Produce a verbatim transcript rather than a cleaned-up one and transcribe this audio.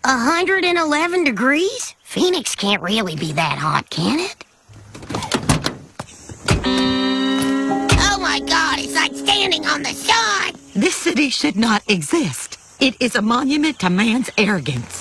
one hundred eleven degrees? Phoenix can't really be that hot, can it? Oh my god, it's like standing on the sun! This city should not exist. It is a monument to man's arrogance.